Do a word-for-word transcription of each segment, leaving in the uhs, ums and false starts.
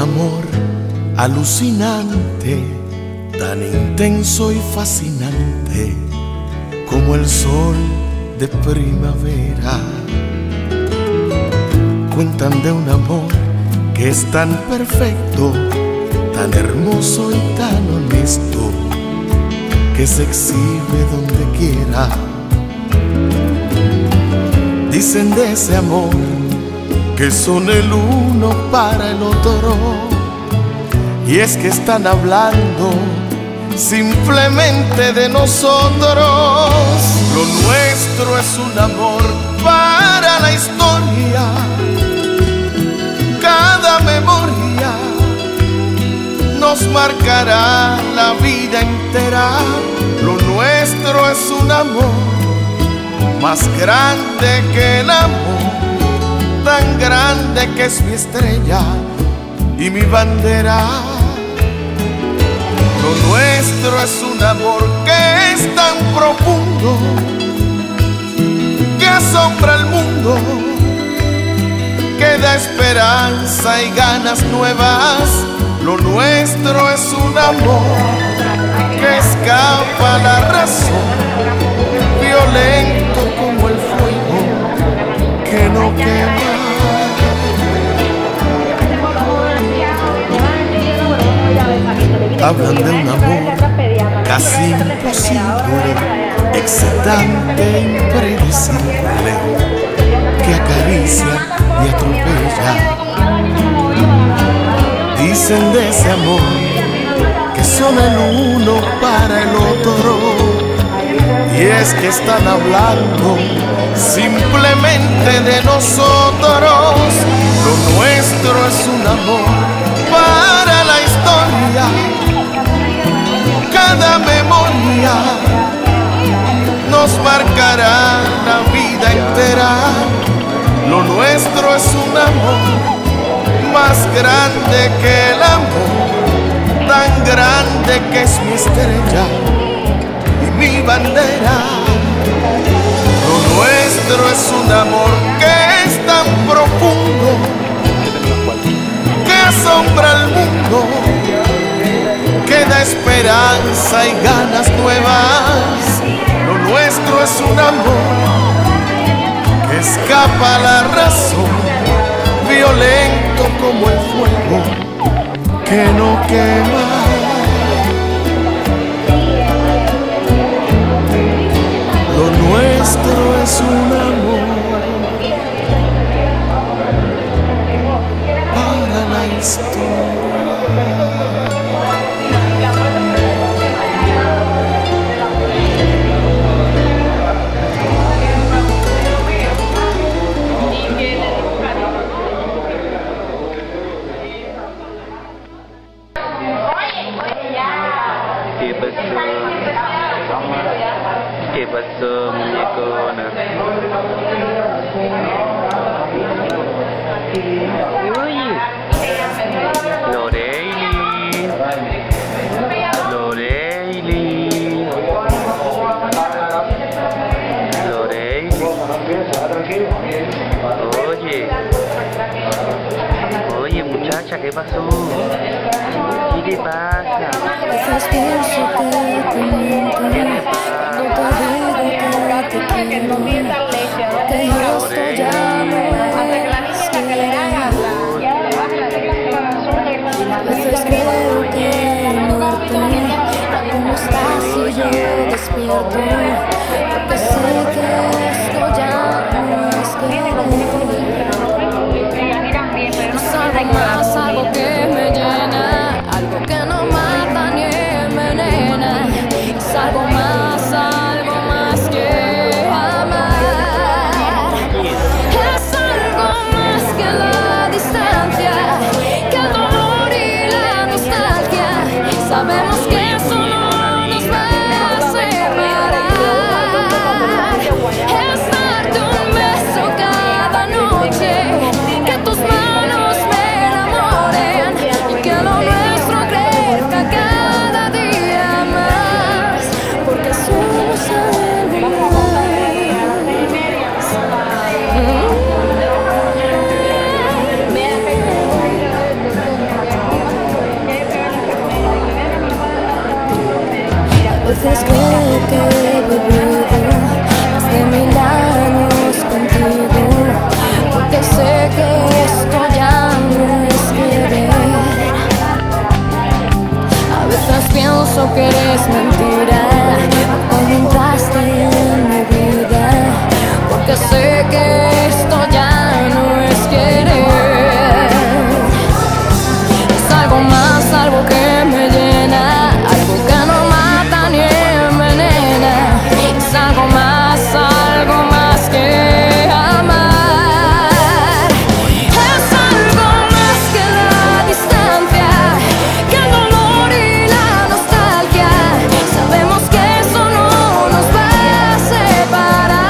amor alucinante, tan intenso y fascinante como el sol de primavera. Cuentan de un amor que es tan perfecto, tan hermoso y tan honesto, que se exhibe donde quiera. Dicen de ese amor que son el uno para el otro, y es que están hablando simplemente de nosotros. Lo nuestro es un amor para la historia, cada memoria nos marcará la vida entera. Lo nuestro es un amor más grande que el amor, tan grande que es mi estrella y mi bandera. Lo nuestro es un amor que es tan profundo, que asombra al mundo, que da esperanza y ganas nuevas. Lo nuestro es un amor que escapa a la razón, violento como el fuego que no quema. Hablan de un amor casi imposible, excitante e impredecible, que acaricia y atropella. Dicen de ese amor que son el uno para el otro, y es que están hablando simplemente de nosotros. Lo nuestro es un amor para la historia, cada memoria nos marcará la vida entera. Lo nuestro es un amor más grande que el amor, tan grande que es mi estrella y mi bandera. Lo nuestro es un amor que es tan profundo, que asombra al mundo, que da esperanza y ganas nuevas. Lo nuestro es un amor que escapa a la razón, violento como el fuego que no quema. Lo nuestro es un amor para la historia. ¿Qué pasó, muñecona? Oye, Loreili, Loreili, Loreili. Oye, oye, muchacha, ¿qué pasó? ¿Qué te pasa? Quizás pienso que te miento, no te digo que te quiero, que esto ya no es querer. A veces creo que he muerto, ¿cómo estás si yo despierto? Porque sé que esto ya no es querer. Es algo más, algo que me llena, algo que no mata ni envenena. Es algo más, algo más que amar. Es algo más que la distancia, que el dolor y la nostalgia. Sabemos que eso no nos va a separar. Es darte un beso cada noche, que tus manos me enamoren. beso que eres mentira. Cuando entraste en mi vida, porque sé que esto ya no es querer. Es algo más, algo que me llena, algo que no mata ni envenena. Es algo más, algo más que amar. Es algo más que la distancia, que el dolor y la nostalgia. Sabemos que eso no nos va a separar.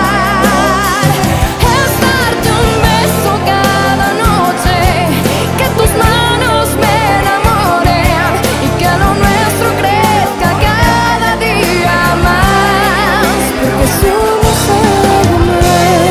Es darte un beso cada noche, que tus manos me enamoren y que lo nuestro crezca cada día más, porque somos algo más.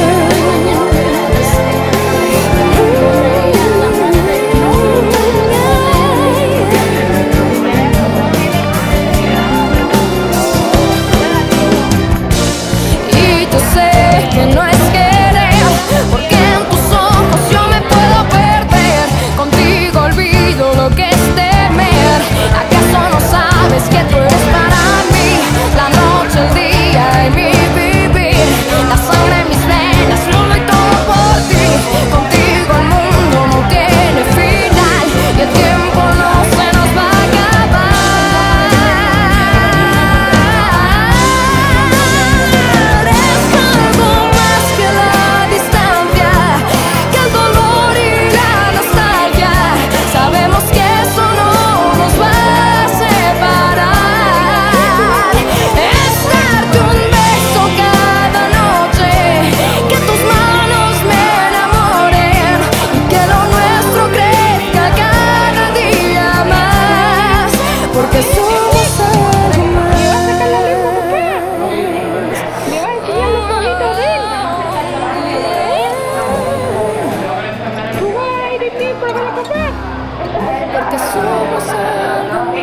Y yo sé que no es querer, porque en tus ojos yo me puedo perder. Contigo olvido lo que es temer. ¿Acaso no sabes que tú eres para mí la noche, el día y mi vivir? La sangre en mis venas, lo doy todo por ti. Contigo el mundo no tiene final y el tiempo no se nos va a acabar. Es algo más que la distancia, que el dolor y la nostalgia. Sabemos que eso no nos va a separar. Es darte un beso cada noche, que tus manos me enamoren y que lo nuestro crezca cada día más, porque somos algo más. Porque somos algo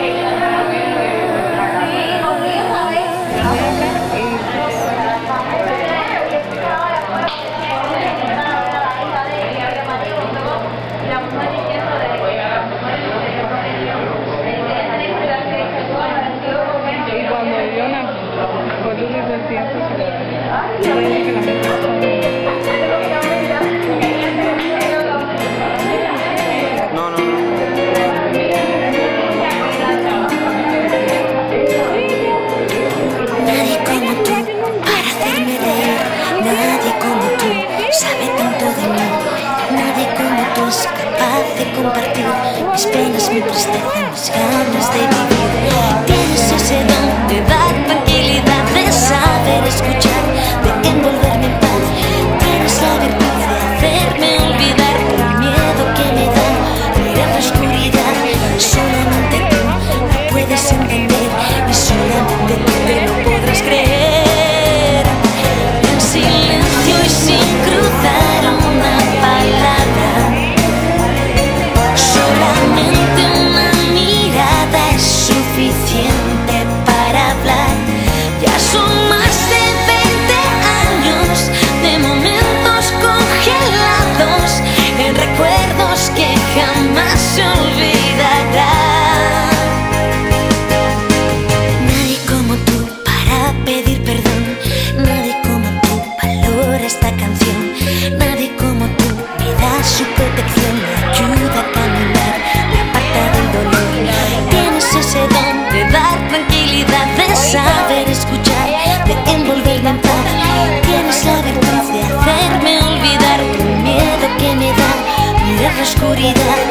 Y cuando yo nací, por luz del tiempo, yo le dije que la gente No, no, no. Nadie como tú para hacerme reír, nadie como tú sabe tanto de mí, nadie como tú es capaz de compartir mis penas, mi tristeza, mis ganas de vivir. Tienes ese don de dar tranquilidad, de saber escuchar, de envolverme en paz. Tienes la virtud de hacerme olvidar el miedo que me da mirar la oscuridad. Solamente tú lo puedes entender y solamente tú te lo podrás creer. En silencio y sin cruzar una palabra, solamente una mirada es suficiente para hablar. Ya son más de veinte años de momentos congelados en recuerdos que jamás se olvidarán. Nadie como tú para pedir perdón, nadie como tú valora esta canción, nadie como tú me da su protección, me ayuda a caminar, me aparta del dolor. Tienes ese don de dar tranquilidad, de saber escuchar, de envolverme en paz. Tienes la virtud de hacerme olvidar el miedo que me da mirar la oscuridad.